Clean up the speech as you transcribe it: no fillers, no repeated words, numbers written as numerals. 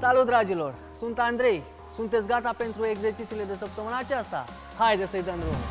Salut, dragilor! Sunt Andrei. Sunteți gata pentru exercițiile de săptămâna aceasta? Haideți să-i dăm drumul!